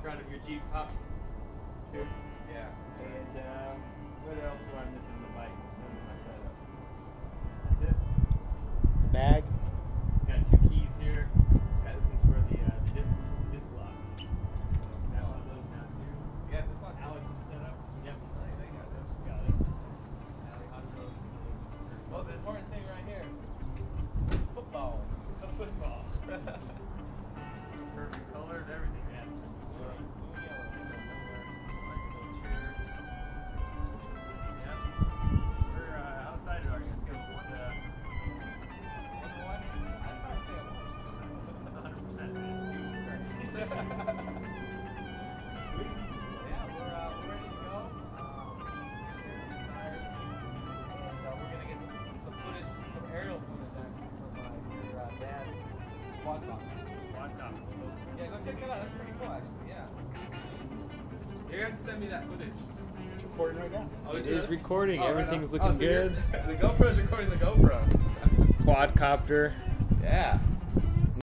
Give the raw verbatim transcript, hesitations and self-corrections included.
background of your Jeep pop suit. Yeah. And um, what else am I missing in the bike? Other than my setup. That's it. The bag. Got two keys here. Got this one's for the uh, the disc disc lock. Got one of those now too. Yeah, this lock. Alex's setup. Yep. Oh, yeah, they got this. Got it. Most important thing right here. Football. A football. Perfect color and everything, man. Blue yellow. Nice little chair. Yeah. We're uh, outside of our gonna scale one to One to one? I'd probably say a one. that's a hundred percent, man. Jesus Christ. Sweet. Yeah, we're, uh, we're ready to go. Um, here's the tires. And uh, we're gonna get some, some footage, some aerial footage actually from uh, your uh, dad's quad car. Quad top. Yeah, go check that out. That's pretty cool actually, yeah. You're gonna have to send me that footage. It's recording right now. Oh, It it is recording. Oh, right Everything's on. looking Oh, so you're- good. The GoPro's recording the GoPro. Quadcopter. Yeah.